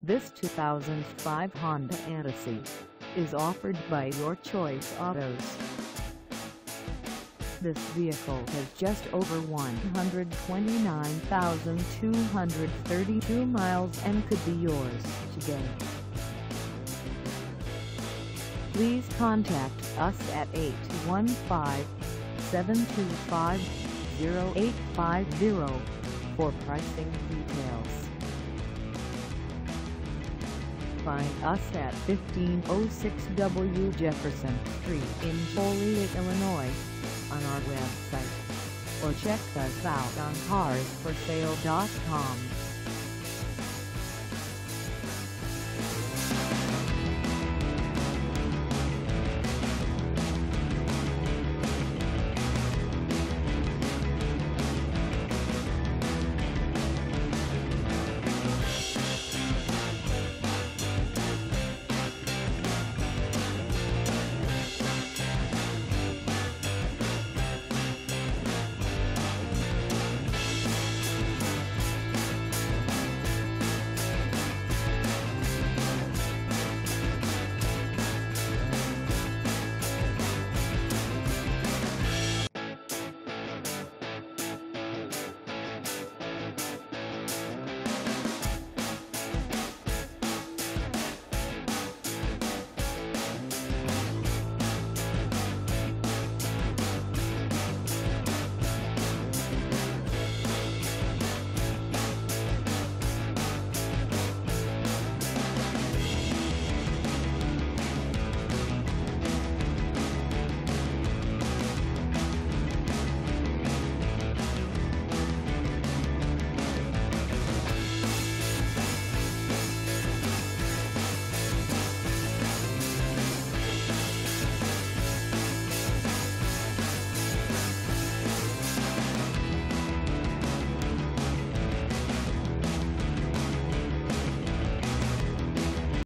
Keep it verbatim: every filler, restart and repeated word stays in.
This two thousand five Honda Odyssey is offered by Your Choice Autos. This vehicle has just over one hundred twenty-nine thousand two hundred thirty-two miles and could be yours today. Please contact us at eight one five, seven two five, zero eight five zero for pricing details. Find us at fifteen oh six W Jefferson Street in Joliet, Illinois, on our website, or check us out on cars for sale dot com.